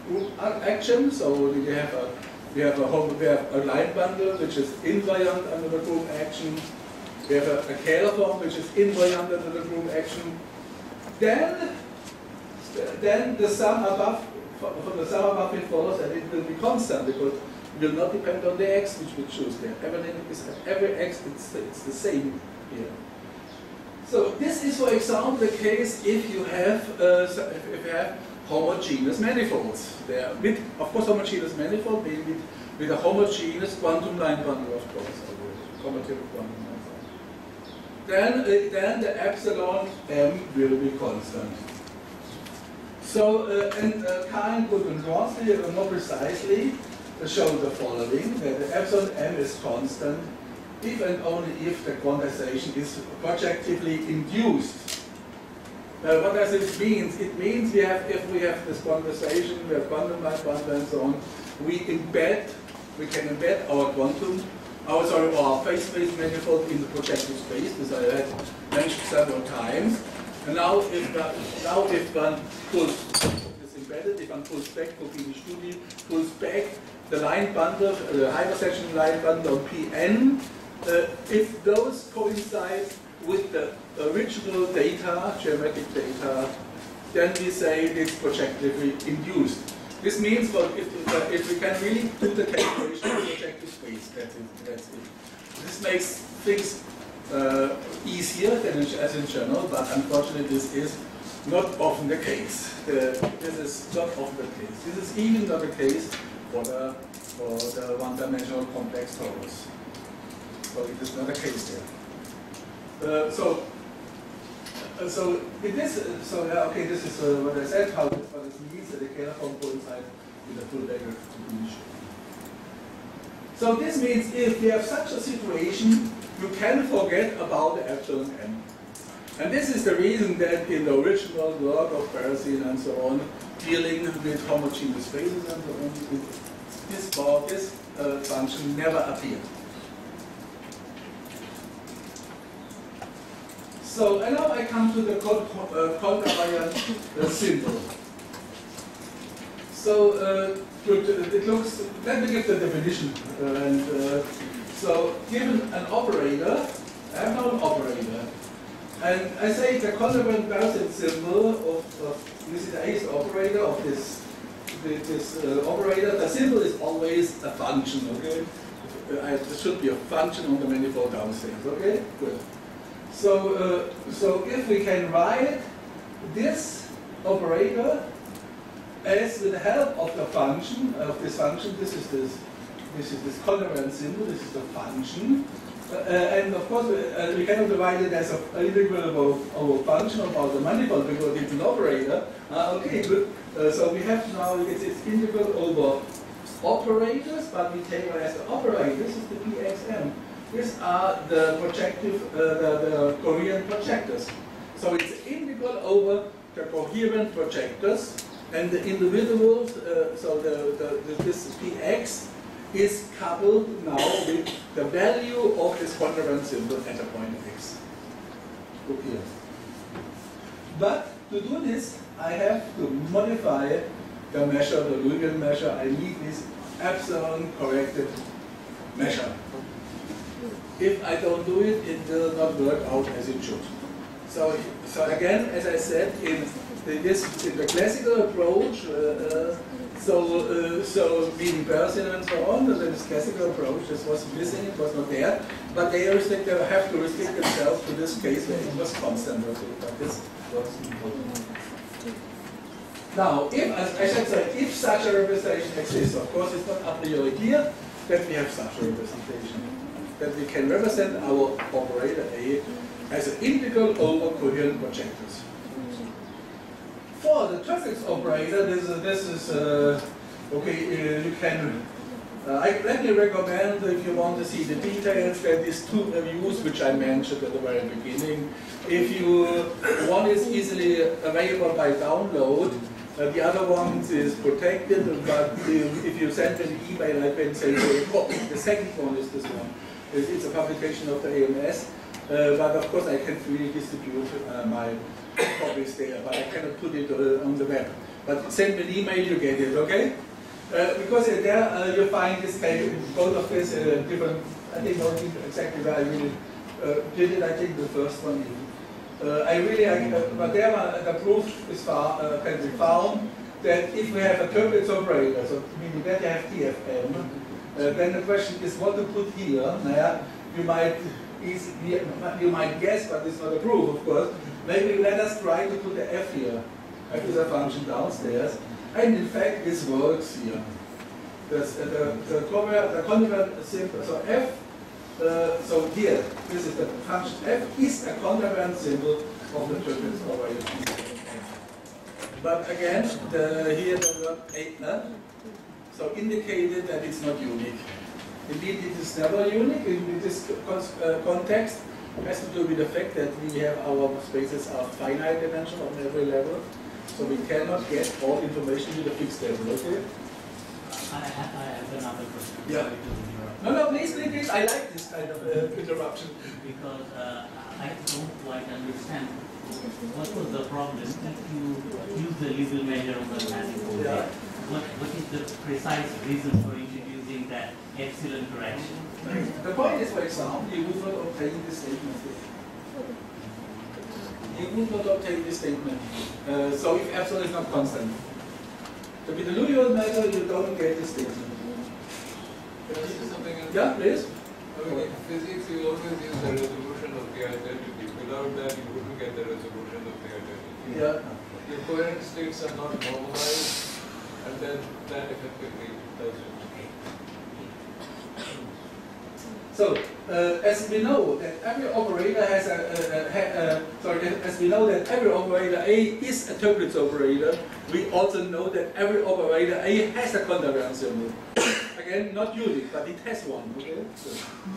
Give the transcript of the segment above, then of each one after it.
action. So we have a line bundle which is invariant under the group action. We have a scalar form which is invariant under the group action. Then the sum above, from the sum above it follows that it will be constant because it will not depend on the x which we choose there. Everything is at every x, it's the same here. So this is, for example, the case if you have homogeneous manifolds. They are with, of course, homogeneous manifold being with a homogeneous quantum line bundle, of course, or commutative quantum line bundle. Then the epsilon m will be constant. So, Kahn, Good, and Ronsley more precisely show the following, that the epsilon m is constant if and only if the quantization is projectively induced. What does this mean? It means if we have this quantization, we have quantum line bundle and so on, we can embed our our phase space manifold in the projective space, as I had mentioned several times. And now if one pulls this embedded, if one pulls back, pulls back the line bundle, the hypersection line bundle on Pn, if those coincide with the original data, geometric data, then we say it's projectively induced. This means that if we can really do the calculation in projective space, that's it. This makes things easier than as in general, but unfortunately this is not often the case. This is not often the case. This is even not the case for the one-dimensional complex torus. So it is not the case there. So this is what I said. What this means that the scalar form coincides with the full vector definition. So this means if we have such a situation, you can forget about the epsilon m. And this is the reason that in the original work of Berzin and so on, dealing with homogeneous spaces and so on, this function never appeared. So, and now I come to the contravariant symbol. So, it looks, let me give the definition. So, given an operator, I have now an operator. And I say the contravariant Berzin symbol of this is the eighth operator of this operator. The symbol is always a function, okay? There should be a function on the manifold downstairs, okay? Good. So, if we can write this operator as with the help of the function, this contravariant symbol, this is the function, and of course we cannot divide it as an integral over function about the manifold because it's an operator. Okay, good. So we have now it's integral over operators, but we take it as the operator. This is the Pxm. These are the projective, the coherent projectors. So it's integral over the coherent projectors, and the individuals. So this Px is coupled now with the value of this contravariant symbol at a point x. Look here. But to do this, I have to modify the measure, the Lagrangian measure. I need this epsilon corrected measure. If I don't do it, it will not work out as it should. So again, as I said, in the classical approach, so meaning Berzin and so on, this classical approach, this was missing, it was not there, but they have to restrict themselves to this case where it was constant. But this was important. Now, if such a representation exists, of course, it's not a priori clear that we have such a representation. That we can represent our operator A as an integral over coherent projectors. For the Treffics operator, this is okay. You can. Let me recommend, if you want to see the details, that these two reviews which I mentioned at the very beginning. If one is easily available by download, the other one is protected. But if you send an email, I can say the second one is this one. It's a publication of the AMS, but of course I can't really distribute my copies there, but I cannot put it on the web. But send me an email, you get it, okay? Because there you find this kind of both of this different, I think not exactly where I really did it, I think the first one even. But there the proof is can be found that if we have a turbulence operator, so meaning that you have TFM, then the question is what to put here. You might guess, but it's not a proof, of course. Maybe let us try to put the F here. F is a function downstairs. And in fact, this works here. The congruent symbol, so F, so here, this is the function F is a congruent symbol of the turbulence operator. But again, here the word A, so indicated that it's not unique. Indeed, it is never unique in this context. It has to do with the fact that we have our spaces are finite dimension on every level. So we cannot get all information with a fixed level, okay? I have another question. Yeah. No, please. I like this kind of interruption. Because I don't quite understand what was the problem if you use the Liouville measure of the manifold. Yeah. What is the precise reason for introducing that epsilon correction? The point is, for example, you would not obtain this statement. You would not obtain this statement. So if epsilon is not constant. So with the Liouville measure, you don't get this statement. Can I say something else? Yeah, please. I mean, in physics, you always use the resolution of the identity. Without that, you wouldn't get the resolution of the identity. Yeah. Your coherent states are not normalized, and then that effectively does it. So, as we know that every operator has as we know that every operator A is a turbulence operator, we also know that every operator A has a congruent symbol. Again, not unique, but it has one. Okay? So.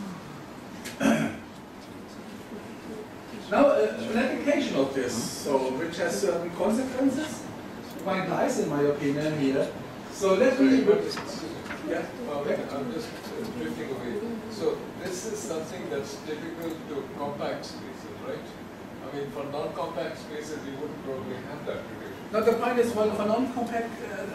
Now, an application of this, so which has certain consequences, quite nice in my opinion here. So let me. Yeah. I'm just drifting away. So this is something that's typical to compact spaces, right? I mean, for non-compact spaces, you wouldn't probably have that relation. Now the point is, well, for non-compact,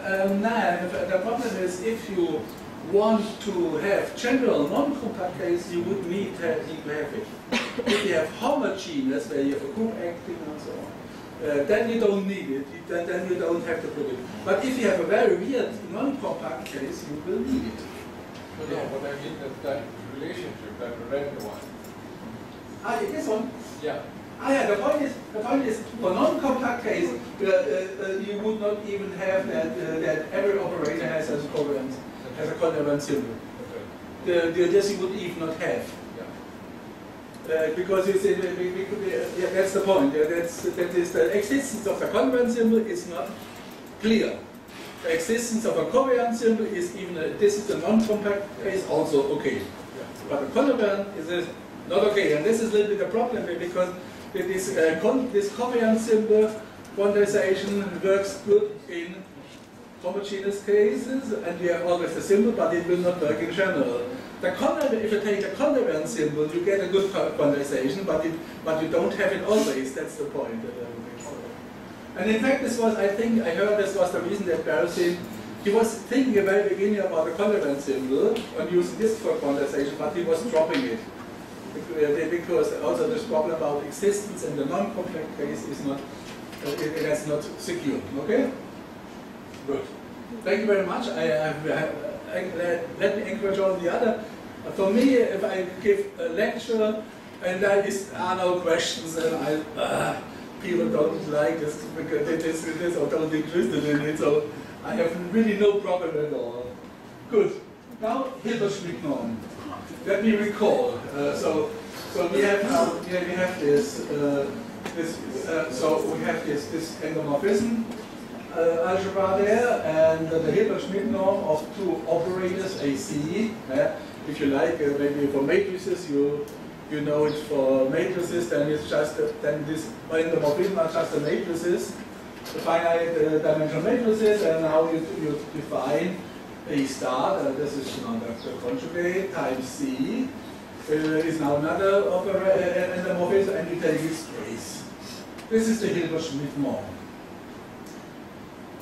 the problem is if you want to have general non-compact case, you would need to have it. If you have homogeneous, where you have a group acting and so on, then you don't need it, then you don't have to put it. But if you have a very weird non-compact case, you will need it. No, but I mean that relationship, that red one. This one? Yeah. Yeah, the point is, for non-compact case, you would not even have that every operator has a congruent symbol. Okay. This you would even not have. Because you say, yeah, that's the point. That is the existence of the congruent symbol is not clear. The existence of a covariant symbol is even, this is a non-compact case, also okay. But the congruent is not okay. And this is a little bit the problem because this covariant symbol quantization works good in homogeneous cases, and we have always a symbol, but it will not work in general. If you take a congruent symbol, you get a good quantization, but you don't have it always. That's the point. And in fact, this was, I think, I heard this was the reason that Berezin, he was thinking at the very beginning about the congruent symbol and using this for quantization, but he was dropping it. Because also this problem about existence in the non-compact case is not, that's not secure. Okay? Good. Thank you very much. Let me encourage all the other. For me, if I give a lecture and there are no questions and people don't like this because this or don't interested in it, so I have really no problem at all. Good. Now Hilbert-Schmidt norm. Let me recall. So we have now we have this so we have this endomorphism algebra there, and the Hilbert-Schmidt norm of two operators AC. If you like, maybe for matrices you know it for matrices, then it's just then this endomorphism are just the matrices, the finite dimensional matrices, and how you define A star. This is now the conjugate times C. Is now another endomorphism, and you take its trace. This is the Hilbert-Schmidt norm.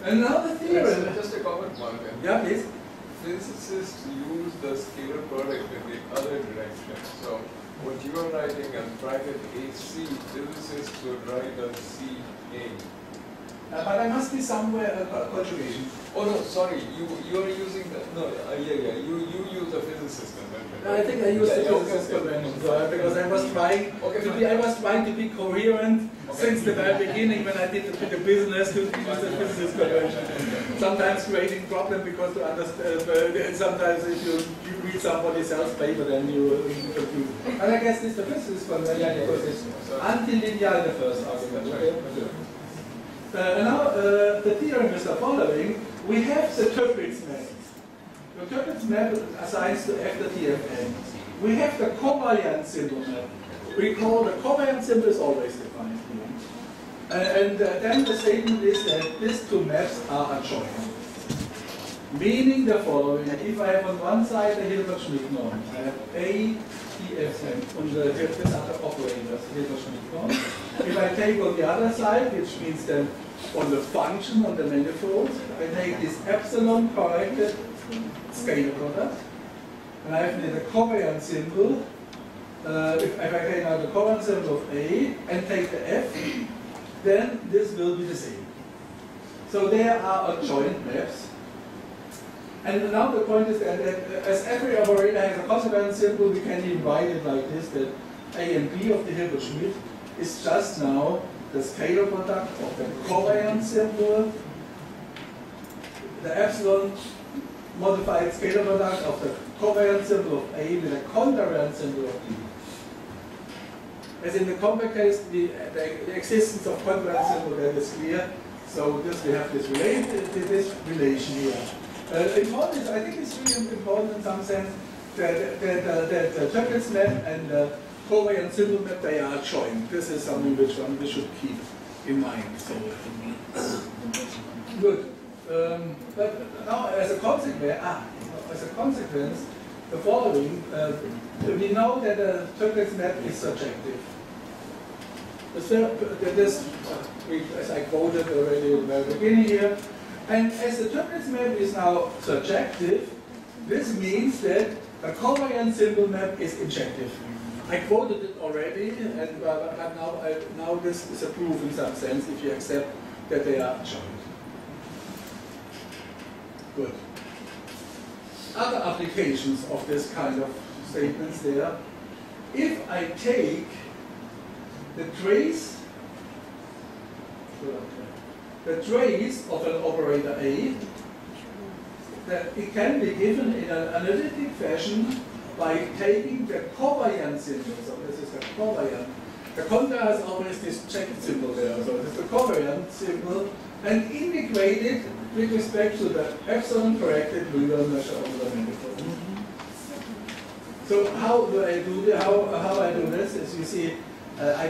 And now the theorem. Just a comment, Mark. Yeah, please. Physicists use the scalar product in the other direction. So what you are writing as bracket AC, physicists would write as CA. But I must be somewhere a conjugation. Oh no, sorry, you are using the, no, you use the physicist convention. I think I used the physicist convention because I was trying to be coherent since the very beginning when I did the business to use the physicist convention. Sometimes creating problem because to understand, sometimes if you read somebody else's paper then you confuse. And I guess this is the physicist convention because it's antilinear in the first argument. Okay? Now the theorem is the following. We have the Toeplitz map. The Toeplitz map assigns to F the TFN. We have the covariant symbol map. Recall the covariant symbol is always defined here. And then the statement is that these two maps are adjoint. Meaning the following. If I have on one side the Hilbert-Schmidt norm, I have A, TFN, and these are the operators, Hilbert-Schmidt norm. If I take on the other side, which means then on the function, on the manifold, I take this epsilon corrected scalar product, and I have the covariant symbol. If I take now the covariant symbol of A and take the F, then this will be the same. So there are adjoint maps. And now the point is that as every operator has a covariant symbol, we can even write it like this, that A and B of the Hilbert-Schmidt is just now the scalar product of the covariant symbol, the epsilon modified scalar product of the covariant symbol of A with the contrariant symbol of B. As in the compact case, the existence of contrariant symbol that is clear. So this we have this relation here. Important, I think it's really important in some sense that the Toeplitz map and the covariant symbol map, they are joined. This is something which we should keep in mind. So, good. But now, as a consequence, the following: we know that the Toeplitz map is surjective. As I quoted already at the very beginning here, and as the Toeplitz map is now surjective, this means that a covariant symbol map is injective. I quoted it already, and but now this is a proof in some sense if you accept that they are joined. Good. Other applications of this kind of statements there. If I take the trace of an operator A, that it can be given in an analytic fashion by taking the covariant symbol. So this is the covariant. The contra is always this checked symbol there. So this is the covariant symbol, and integrate it with respect to the epsilon corrected Wigner measure over the manifold. So how do I do this? How I do this is, you see, I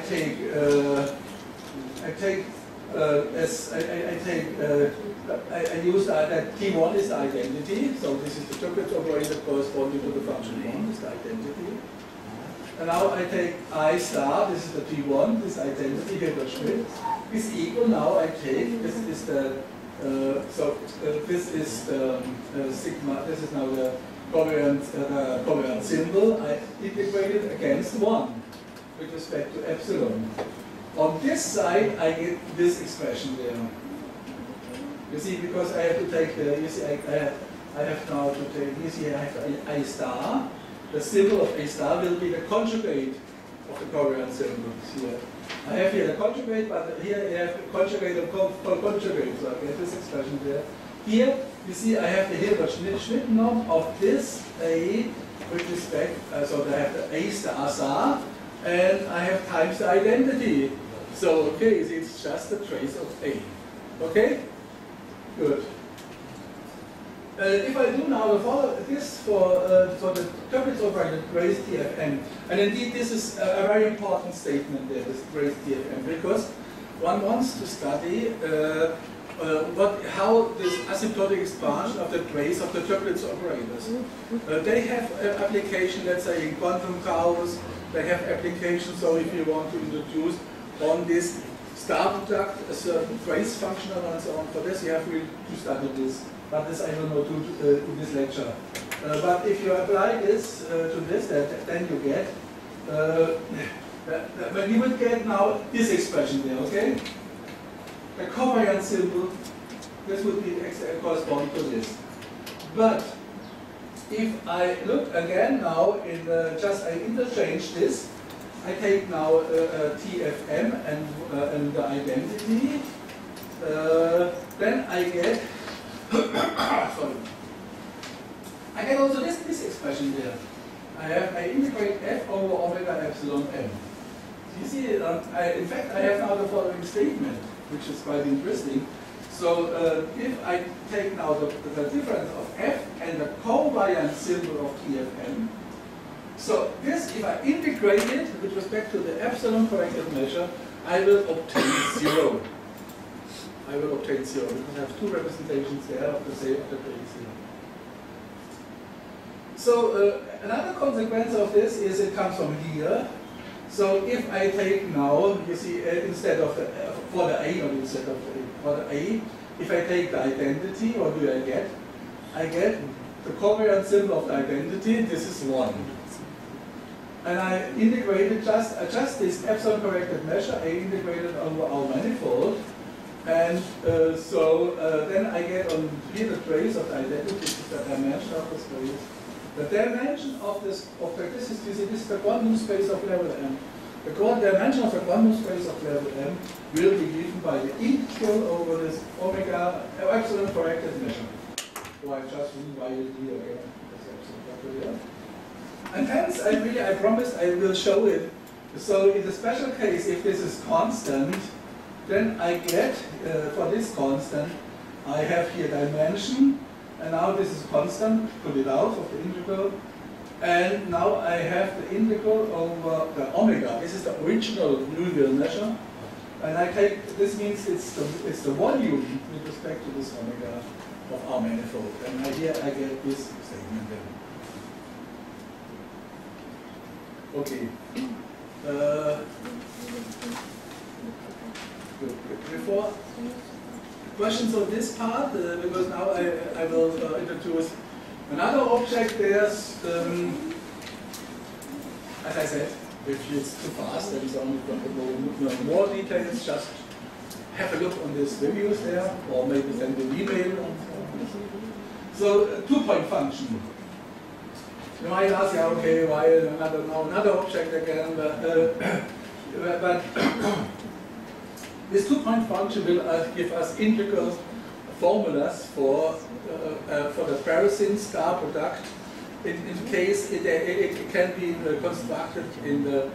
use that T1 is the identity, so this is the Toeplitz operator corresponding to the function 1, is the identity. And now I take I star, this is the T1, this identity, Hilbert-Schmidt, is equal, now I take, this is the, this is the sigma, this is now the covariant symbol, I integrate it against 1 with respect to epsilon. On this side, I get this expression there. You see, because I have to take the, you see, I have now to take, you see, I have I star. The symbol of A star will be the conjugate of the covariant symbol here. I have here the conjugate, but here I have the conjugate of conjugate, so I get this expression there. Here, you see, I have the Hilbert-Schmidt norm of this A with respect, so I have the A star, and I have times the identity. So, okay, it's just a trace of A. Okay? Good. If I do now this for the Toeplitz operator trace TFN, and indeed this is a very important statement there, this trace TFN, because one wants to study how this asymptotic expansion of the trace of the Toeplitz operators. They have application, let's say, in quantum chaos. They have applications, so if you want to introduce on this star product, a certain trace functional and so on. For this you have really to study this, but this I will not do in this lecture. But if you apply this to this, then you get, when you would get now this expression there, okay? A covariant symbol, this would be correspond to this. But if I look again now in just I interchange this, I take now TFM and the identity, then I get sorry. I get also this expression there. I integrate f over omega epsilon m. You see, in fact, I have now the following statement, which is quite interesting. So if I take now the difference of f and the covariant symbol of TFM, so this, if I integrate it with respect to the epsilon corrected measure, I will obtain 0. I will obtain 0 because I have two representations there of the same of the base 0. So another consequence of this is it comes from here. So if I take now, you see, instead of the for the A, not instead of the A, for the A, if I take the identity, what do I get? I get the covariant symbol of the identity. This is 1. And I integrated just this epsilon corrected measure. I integrated over our manifold, and then I get on here the trace of the identity, which is the dimension of the space. The dimension of this this is the quantum space of level m. The dimension of the quantum space of level m will be given by the integral over this omega epsilon corrected measure. So I just rewrite it here again. Epsilon. And hence, I promised I will show it. So in the special case, if this is constant, then I get, for this constant, I have here dimension, and now this is constant, put it out of the integral, and now I have the integral over the omega. This is the original Liouville measure, and I take, this means it's the volume with respect to this omega of our manifold, and here I get this statement then. Okay. Before questions on this part, because now I will introduce another object. There's, as I said, if it's too fast, there is only more details. Just have a look on these reviews there, or maybe send an email. So, two-point function. You might ask, yeah, okay, why another object again? But this two-point function will give us integral formulas for the Parizin star product. In case it can be constructed in the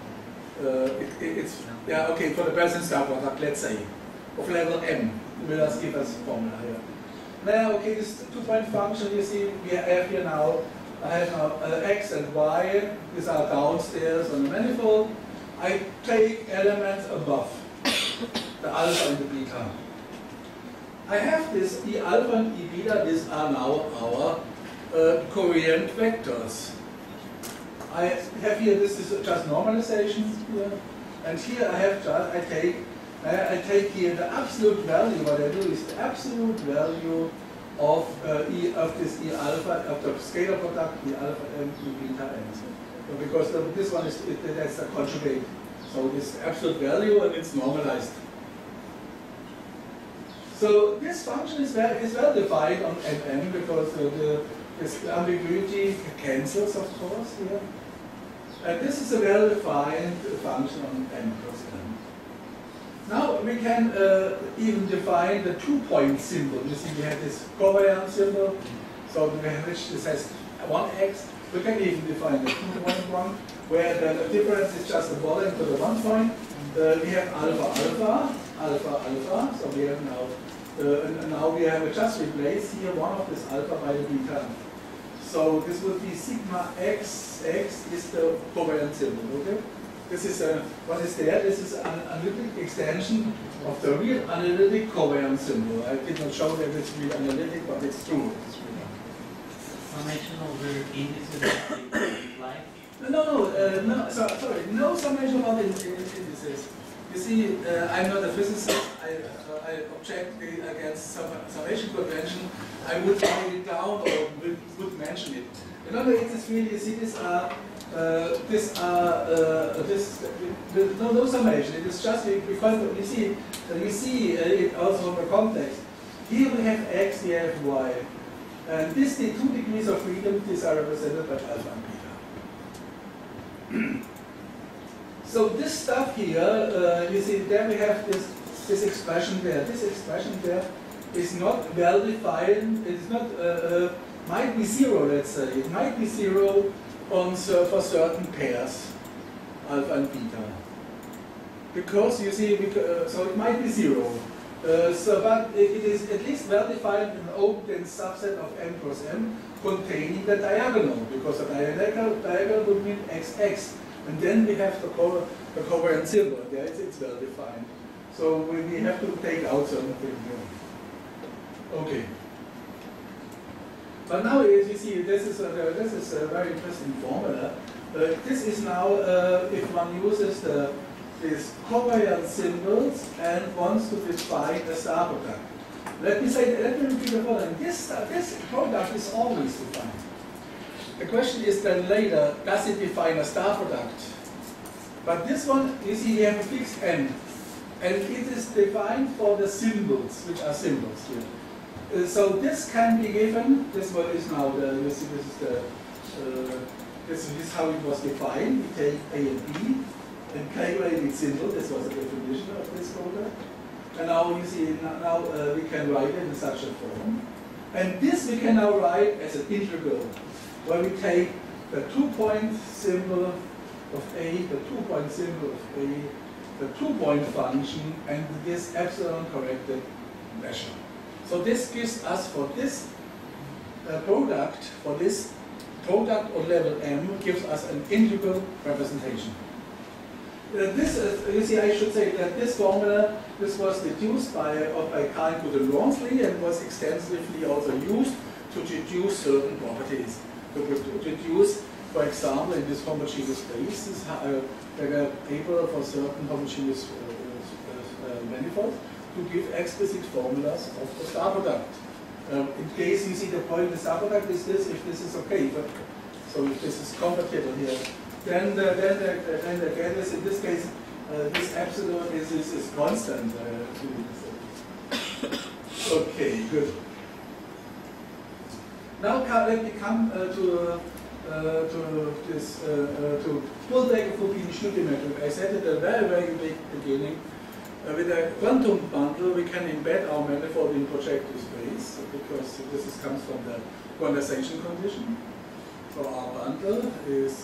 for the Parizin star product, let's say, of level m, will give us a formula here. Now, okay, this two-point function, you see, we have here now. I have now x and y, these are downstairs on the manifold. I take elements above, the alpha and the beta. I have this E alpha and E beta, these are now our covariant vectors. I have here, this is just normalization here, and here I have just, I take here the absolute value. What I do is the absolute value of this E alpha, of the scalar product E alpha m E beta m. So because this one is, that's a conjugate. So this absolute value and it's normalized. So this function is well defined on Mn because this ambiguity cancels, of course, here. And this is a well defined function on n plus n. Now we can even define the two-point symbol. You see, we have this covariant symbol, so which this has 1x. We can even define the two-point one, where the difference is just the volume to the 1 point. We have alpha, alpha, alpha. So we have now we have just replaced here one of this alpha by the beta. So this would be sigma x. X is the covariant symbol. Okay. This is what is there. This is an analytic extension of the real analytic covariant symbol. I did not show that it's real analytic, but it's true. Summation of the indices like? No, sorry, no summation of indices. You see, I'm not a physicist. I object against summation convention. I would write it down or would mention it. In other words, it's really, you see, no summation. It is just because you see it also from the context. Here we have x, here we have y. And the 2 degrees of freedom, these are represented by alpha and beta. So this stuff here, you see, there we have this expression there. This expression there is not well defined. It is not, might be 0, let's say. It might be 0 for certain pairs, alpha and beta. Because you see, so it might be 0. But it is at least well defined in an open-dense subset of M cross M containing the diagonal, because the diagonal would mean XX. And then we have the covariant symbol. There it's well defined. So we have to take out certain things. Okay. But now, as you see, this is a very interesting formula. This is now, if one uses these covariant symbols and wants to define a star product. Let me repeat the following. This product is always defined. The question is then later, does it define a star product? But this one, you see, we have a fixed n. And it is defined for the symbols, which are symbols here. So this can be given, this one is now you see, this is how it was defined. We take A and B and calculate its symbol. This was the definition of this product. And now you see, now we can write it in such a form. And this we can now write as an integral, where we take the 2-point symbol of A, the 2-point symbol of A, the 2-point function, and this epsilon corrected measure. So this gives us, for this product on level M, gives us an integral representation. You see, I should say that this formula, this was deduced by Karl Gude-Lonsli and was extensively also used to deduce certain properties. To deduce, for example, in this homogeneous space, they were able for certain homogeneous manifolds to give explicit formulas of the star product. In case you see the point, the star product is this, if this is okay. But, so if this is compatible here, then again, in this case, this epsilon is constant. Okay, good. Now let me come to pull-back of Fubini-Schnütti metric. I said at the very beginning, with a quantum bundle, we can embed our manifold in projective space, because this comes from the quantization condition. So our bundle is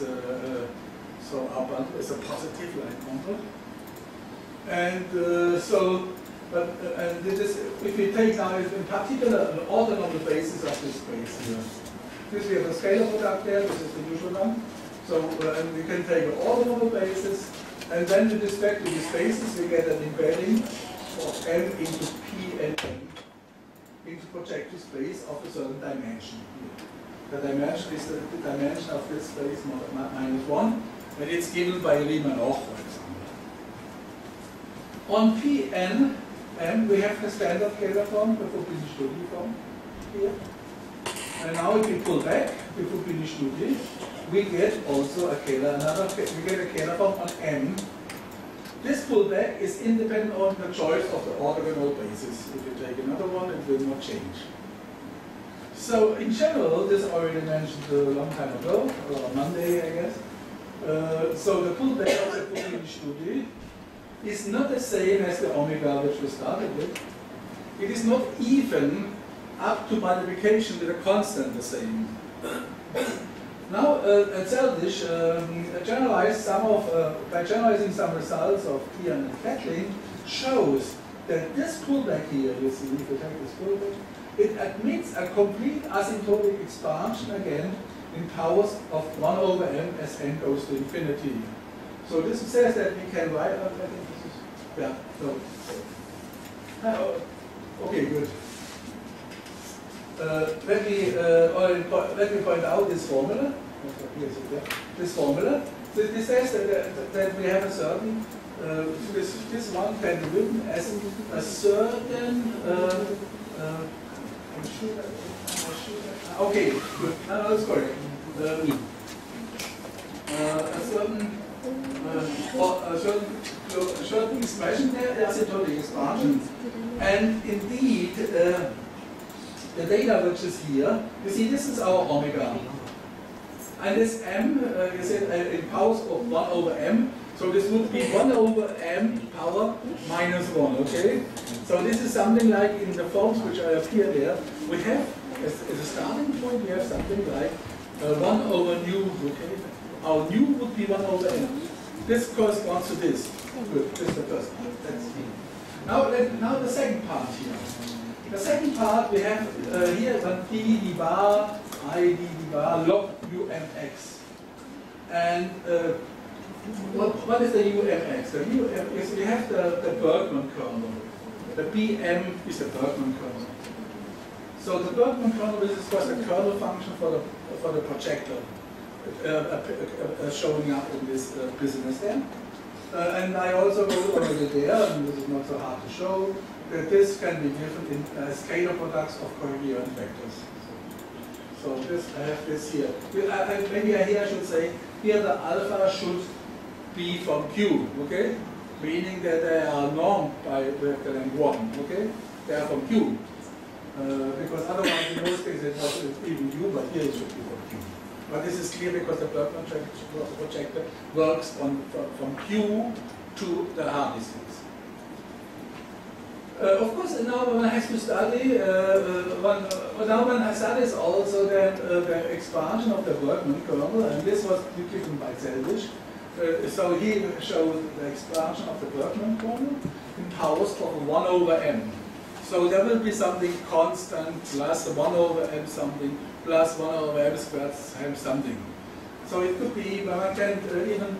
a positive line bundle, and and this is, if we take now in particular an orthogonal basis of this space here. This we have a scalar product there. This is the usual one. So and we can take an orthogonal basis, and then with respect to the spaces, we get an embedding of M into P and M into projective space of a certain dimension here. The dimension is the dimension of this space -1, and it's given by Riemann-Roch, for example. On Pn M, we have the standard Kähler form, the Fubini-Schnütti form here. And now if we pull back the Fubini-Schnütti, we get also a Kähler, we get a Kähler form on M. This pullback is independent of the choice of the orthogonal basis. If you take another one, it will not change. So in general, this already mentioned a long time ago, or on Monday, I guess. So the pullback of the Fubini-Schnütti is not the same as the omega which we started with. It is not even up to multiplication with a constant the same. Now, Zeldish by generalizing some results of Kian and Kettling, shows that this pullback here, you see, if you take this pullback, it admits a complete asymptotic expansion again in powers of 1 over m as n goes to infinity. So this says that we can write, I think this is, yeah, no. Okay, good. Let me point out this formula. Here's it, yeah. this formula. So this says that we have a certain, this one can be written as a certain, okay, good, no, that's correct. A certain expression there, asymptotic expansion. And indeed, the data which is here, you see this is our omega. And this m, you said in powers of 1 over m, so this would be 1 over m power minus 1, okay? So this is something like in the forms which appear there, we have, as a starting point, we have something like 1 over nu, okay? Our nu would be 1 over m. This corresponds to this. Good, this is the first part. That's now the second part here. The second part we have here d d bar I d d bar log umx. And what is the umx? The umx, we have the Bergman kernel. The Bm is the Bergman kernel. So the Bergman kernel is of course a kernel function for the projector showing up in this business there. And I also wrote already there, and this is not so hard to show, that this can be given in scalar products of coherent vectors. So this, I have this here. Maybe here I should say, here the alpha should be from Q, okay? Meaning that they are normed by vector length 1, okay? They are from Q. Because otherwise in most cases it was even U, but here it should be from Q. But this is clear because the Bergman projector works from Q to the hard disk. Of course, now one has to study, now one studies also that the expansion of the Bergman kernel, and this was given by Seldish. So he showed the expansion of the Bergman kernel in powers of 1 over m. So there will be something constant plus 1 over m something plus 1 over m squared m something. So it could be, one can even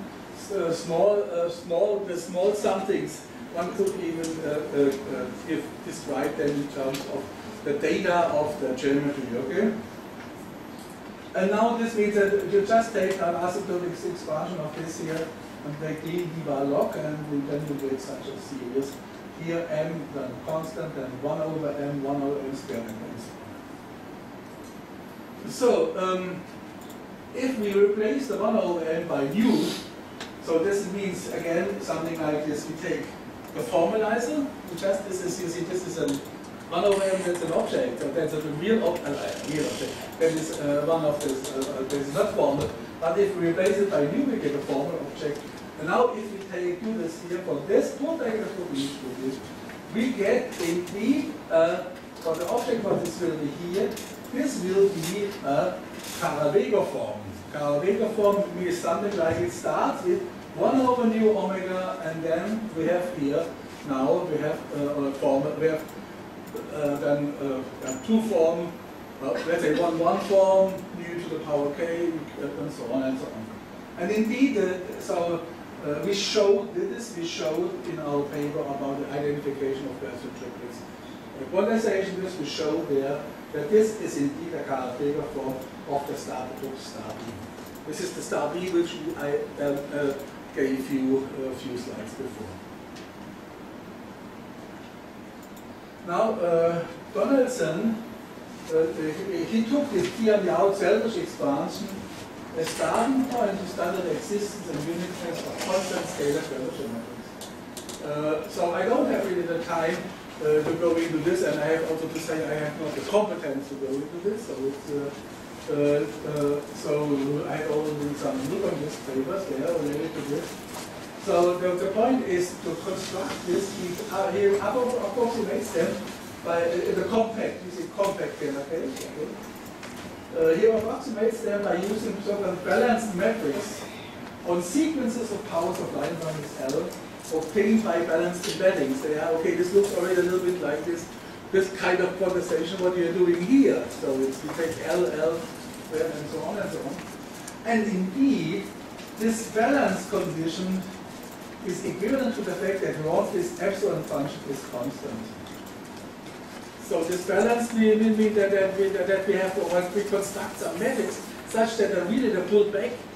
small somethings, one could even describe them in terms of the data of the geometry, okay? And now this means that you just take an asymptotic expansion of this here and take d bar log, and then you get such a series. Here m, then constant, then 1 over m, 1 over m squared, and so on. So, if we replace the 1 over m by nu, so this means again something like this. We take the formalizer, just this is, you see, this is a 1 over m, that's an object, so that's a real object. That is one of this, that is not formal, but if we replace it by nu, we get a formal object. And now if we do this here for this, we get indeed, for the object what this will be here, this will be a Caravega form. Caravega form means something like it starts with 1 over nu omega, and then we have here, now we have a form, we have then two form, let's say 1 form, nu to the power k, and so on and so on. And indeed, we showed this, we showed in our paper about the identification of Gaussian triplets. The quantization, this we show there, that this is indeed a Caravega form of the star B. This is the star B which I gave you a few slides before. Now, Donaldson, he took this Thiam-Yao Seldish expansion as starting point to study the existence and uniqueness of constant scalar geometries. So I don't have really the time to go into this, and I have also to say I have not the competence to go into this. So it's so I already did some look on these papers there related to this. So the point is to construct this. He approximates them by the compact. You see compact here, okay? He approximates them by using so-called balanced metrics on sequences of powers of line minus L obtained by balanced embeddings. They are, okay, this looks already a little bit like this kind of quantization, what you're doing here. So it's, you take L, and so on and so on. And indeed, this balance condition is equivalent to the fact that Ronfli's epsilon function is constant. So this balance means that we have to construct some metrics such that really the pullback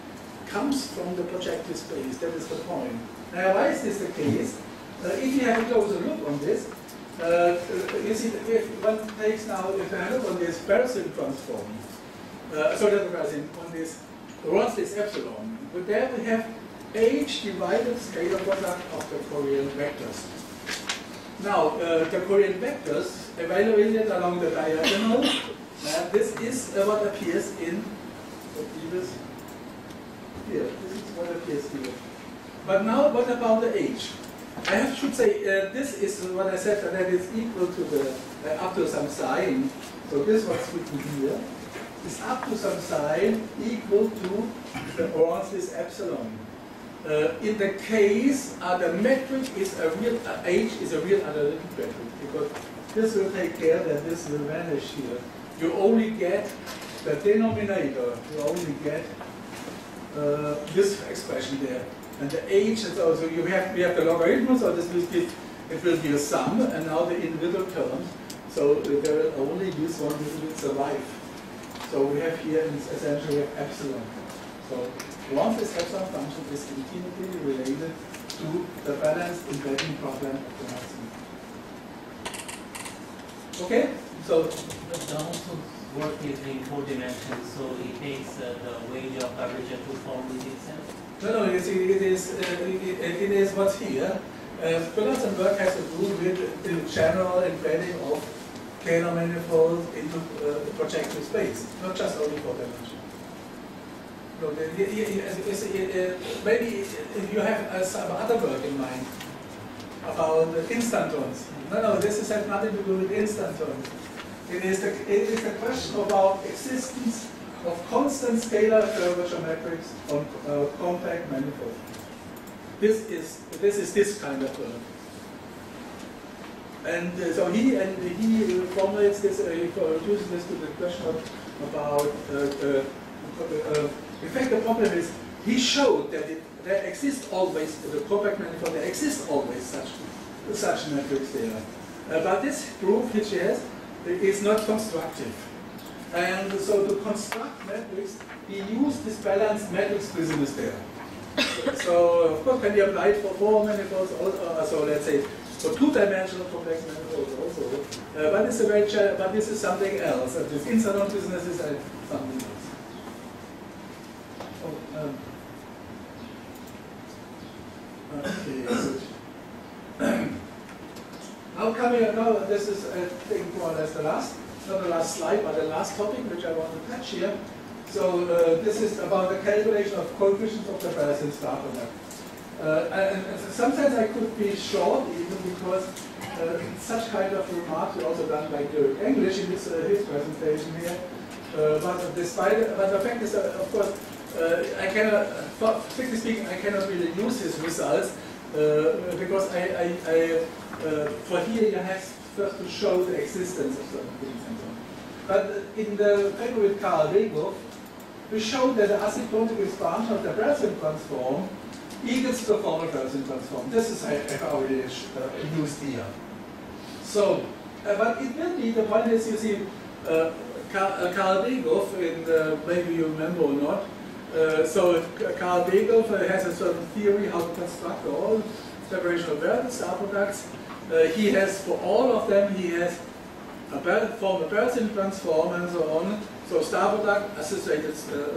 comes from the projective space. That is the point. Now, why is this the case? If you have a closer look on this, you see that if one takes now, if I look on this Berzin transform, so that on this Ronsley's epsilon, but there we have H divided scalar product of the Fourier vectors. Now, the Fourier vectors evaluated along the diagonal, this is what appears in the previous here. This is what appears here. But now, what about the H? I should say this is what I said, that is equal to the up to some sign. So this what's written here is up to some sign equal to the Ronsley's epsilon. In the case, the metric is a real H is a real analytic metric, because this will take care that this will vanish here. You only get the denominator. You only get this expression there. And the H is also, we have the logarithm, so this will give, it will be a sum, and now the individual terms. So there will only this one will survive. So we have here essentially epsilon. So once this epsilon function is intimately related to the balanced embedding problem of the Maxim. Okay? So but the also work is in 4 dimensions, so it takes the weight of curvature to form with itself. No, you see, it is what's here. Spinozan work has to do with the general embedding of Kähler manifolds into the projective space, not just only 4 dimensions. No, maybe you have some other work in mind about instantons. No, this has nothing to do with instantons. It is the question about existence of constant scalar curvature metrics on compact manifold. This is this kind of work. And so he formulates this, he reduces this to the question about in fact, the problem is he showed that there exists always the compact manifold. There exists always such metrics there, but this proof which he has is not constructive. And so to construct metrics, he used this balanced matrix business there. So of course, can be applied for 4 manifolds, also, so let's say for 2-dimensional complex manifolds also. But this is something else. This instantton business is something else. Okay, good. Now this is I think more or less the last, not the last slide, but the last topic which I want to touch here. So this is about the calculation of coefficients of the Berzin star product. And sometimes I could be short even because such kind of remarks were also done by Dirk English in his presentation here. But the fact is that, of course, I cannot, strictly speaking, I cannot really use his results because for here you have first to show the existence of certain things and so on. But in the paper with Karl Reghoff, we showed that the asymptotic expansion of the Berzin transform equals the formal Berzin transform. This is I've already used here. So, but it will be, the point is, you see, Karl Reghoff, maybe you remember or not, so Karl Reghoff has a certain theory how to construct all separation of Berzin star products. He has, for all of them, he has a form of Berzin transform and so on. So star product associated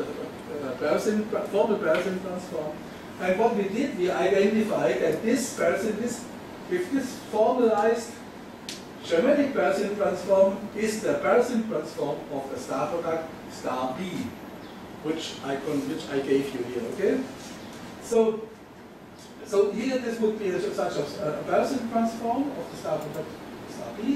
formal Berzin transform. And what we did, we identified that this Berzin, with this formalized geometric Berzin transform is the Berzin transform of the star product star B, which I gave you here. Okay. So here this would be such a Berzin transform of the star product star B.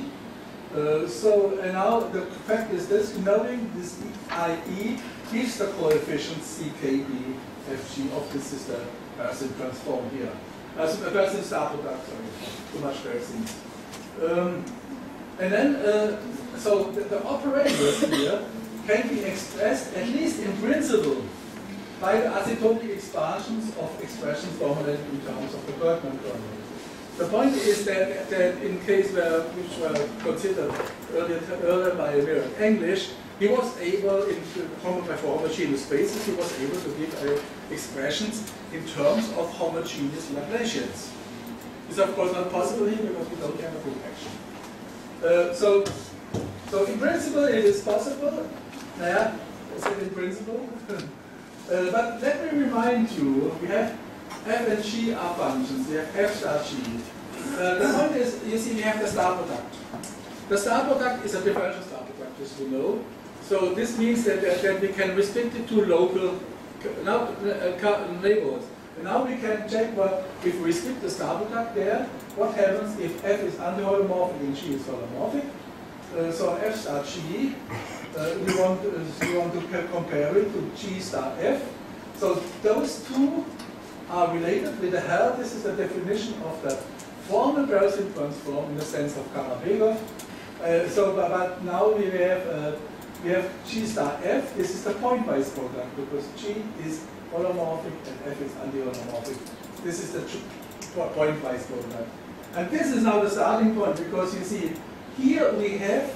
And now the fact is this: knowing this IE gives the coefficient CKB FG of this is the Berzin transform here. Berzin star product. Sorry, too much Berzin. And then, so the operators here can be expressed, at least in principle, by the asymptotic expansions of expressions formulated in terms of the Bergman kernel. The point is that in case which were considered earlier by Dirk English, he was able, by homogeneous spaces, he was able to give expressions in terms of homogeneous Laplacians. It's of course not possible here because we don't have a projection. So in principle it is possible. Yeah, I said in principle. But let me remind you, we have f and g are functions. We have f star g. The point is, you see, we have the star product. The star product is a differential star product, as you know. So this means that we can restrict it to local neighborhoods. And now we can check if we restrict the star product there, what happens if f is antiholomorphic and g is holomorphic. So f star g, we want to compare it to g star f. So those two are related with the help. This is the definition of the formal Gaussian transform in the sense of Karapegov. But now we have g star f. This is the pointwise product because g is holomorphic and f is anti-holomorphic. This is the pointwise product. And this is now the starting point because you see, here we have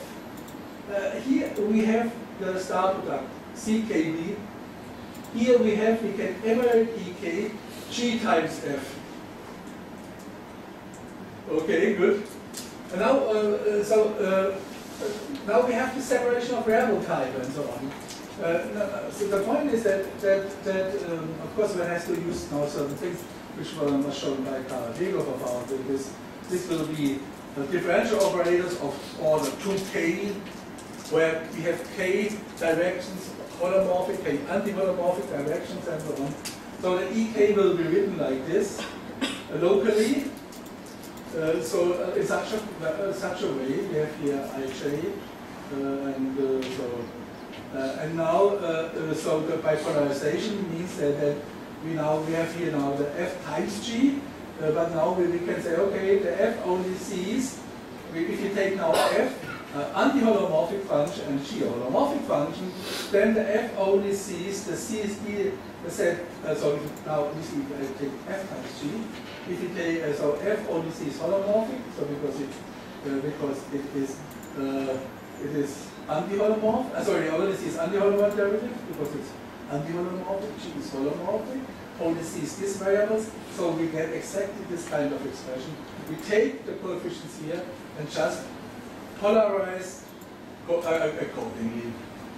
the star product CKB. Here we can evaluate EK G times F. Okay, good. And now, now we have the separation of variable type and so on. So the point is that of course one has to use now certain things which were shown by Karapegov about this. This will be the differential operators of order 2k, where we have k directions, holomorphic, k anti-holomorphic directions, and so on. So the EK will be written like this, locally. So in such a way, we have here IJ, and now so the bipolarization means that we have here now the f times g. But now we can say, okay, the f only sees, if you take now f, anti-holomorphic function and g holomorphic function, then the f only sees the CSD, so now we see, take f times g. If you take, so f only sees holomorphic, so because it is anti-holomorphic, sorry, only sees anti-holomorphic derivative, because it's anti-holomorphic, g is holomorphic. Only sees these variables, so we get exactly this kind of expression. We take the coefficients here and just polarize accordingly.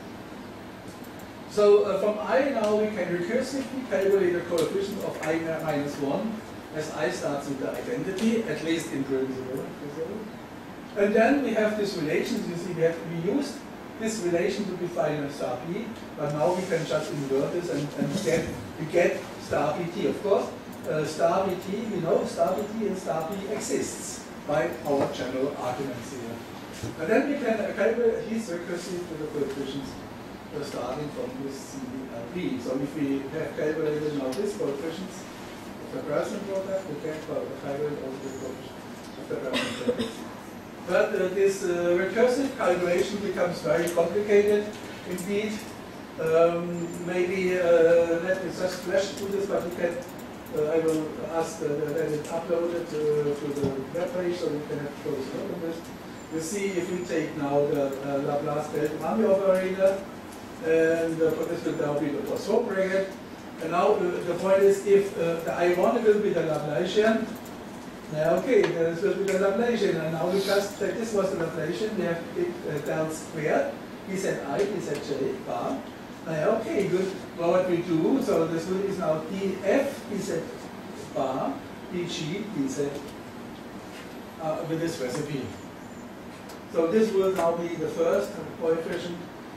So from I now we can recursively calculate the coefficient of I minus 1 as I starts with the identity, at least in principle. And then we have this relation. You see, we used this relation to define a star p, but now we can just invert this and we get star pt. Of course, star pt, we know star pt and star p exists by our general arguments here. And then we can calculate these recursive to the coefficients starting from this C and P. So if we have calculated now these coefficients of the Gaussian product, we can calculate also the coefficients of the Gaussian product. But this recursive calculation becomes very complicated indeed. Maybe let me just flash through this, but you can, I will ask that it uploaded to the web page so you can have a close look at this. You see, if we take now the Laplace Beltrami operator, and this will now be the Poisson bracket. And now the point is, if the I1 will be the Laplacian, okay, this will be the Laplacian, and now we just said this was the Laplacian, we have it del squared, he said I, he said j, bar. Okay, good. Well, what we do, so this is now df, he said bar, dg, he said with this recipe. So this will now be the first coefficient,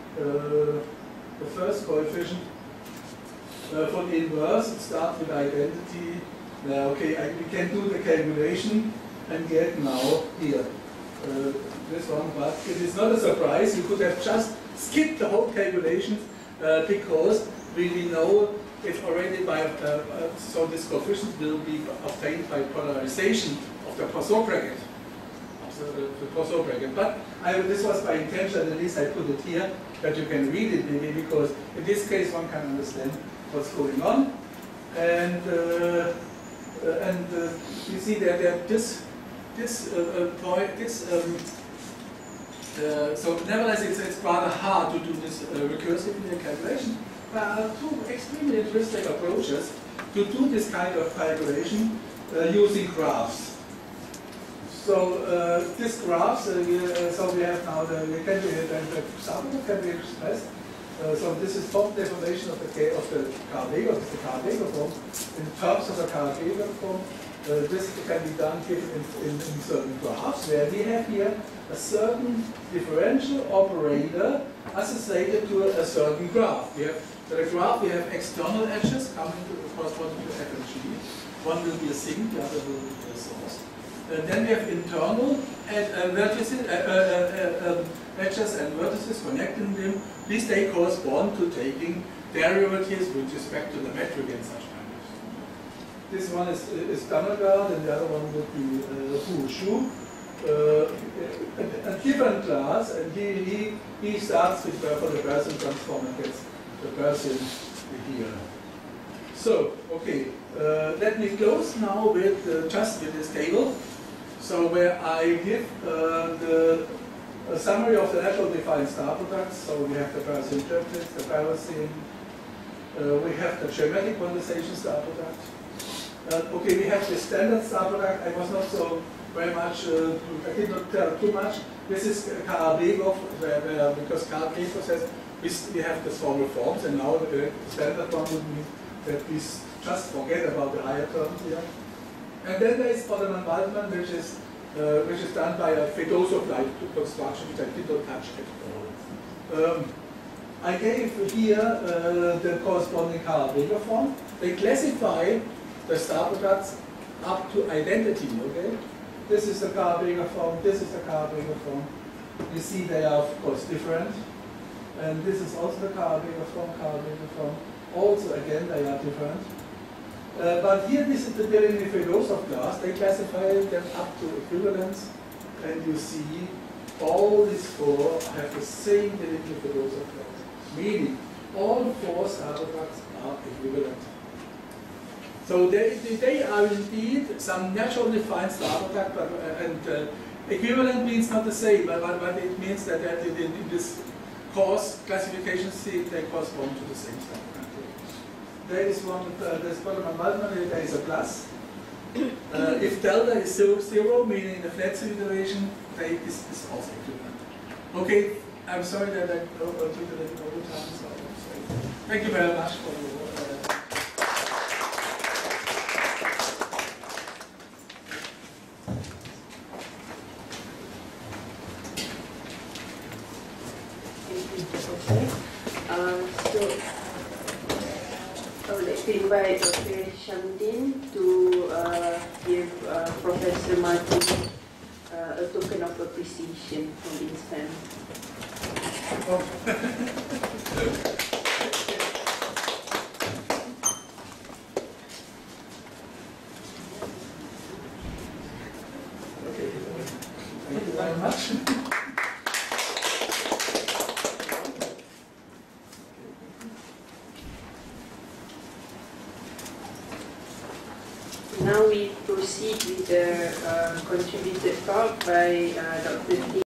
for the inverse. It starts with identity. Okay, we can do the calculation and get now here this one, but it is not a surprise. You could have just skipped the whole calculation because we know it already by, so this coefficient will be obtained by polarization of the Poisson bracket. The Poisson bracket. But this was by intention, at least I put it here, that you can read it maybe, because in this case one can understand what's going on. And you see that so nevertheless it's rather hard to do this recursive calculation. two extremely interesting approaches to do this kind of calculation using graphs. So these graphs, so we have now the example can be expressed. So this is top deformation of the Carl-Weger, the Carl-Weger form. In terms of the Carl-Weger form, this can be done given in certain graphs, where we have here a certain differential operator associated to a certain graph. We have the graph. We have external edges coming to corresponding to f and g. One will be a sink, the other will be a source. Then we have internal vertices, edges and vertices connecting them. These they correspond to taking derivatives with respect to the metric and such kind of stuff. This one is Dannergaard, and the other one would be Hu Shu. A different class, and he starts with for the Gaussian transform and gets the Gaussian here. So, okay, let me close now with just with this table. So where I give a summary of the natural defined star products. So we have the Gaussian triplets, the Gaussian, we have the geometric quantization star product. Okay, we have the standard star product. I was not so very much, I did not tell too much. This is Carl-Weger, because Carl-Weger says we have the formal forms, and now the standard one would mean that we just forget about the higher terms here. And then there is Poderman-Waldman, which is done by a Fedosov-like construction, which I did not touch at all. I gave here the corresponding Carl-Weger form. They classify the star products up to identity, okay? This is the Carl-Weger form, this is the Carl-Weger form. You see they are, of course, different. And this is also the Carl-Weger form, Also, again, they are different. But here, this is the Delaunay-Fedosov class. They classify them up to equivalence. And you see, all these four have the same Delaunay-Fedosov class. Meaning, all four star products are equivalent. So they are indeed some naturally defined star product, and equivalent means not the same, but it means that in this course classification scheme they correspond to the same star product. There is one, there's Poderman-Waldman, there is a plus. If delta is 0, meaning the flat situation, this is also equivalent. Okay, I'm sorry that I took a little over time, so thank you very much for your I would like to invite Dr. Shamdin to give Professor Martin a token of appreciation from INSPAM. Okay, thank you very much. Now we proceed with the contributed talk by Dr. T.